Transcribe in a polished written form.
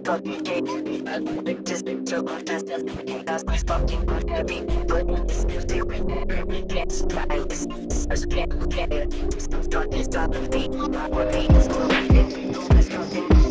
fucking game. Just so much stuff. That's my fucking heavy. But this music can't survive this. I just can't get it. Stop talking, stop the beat. My beat is growing. It's fucking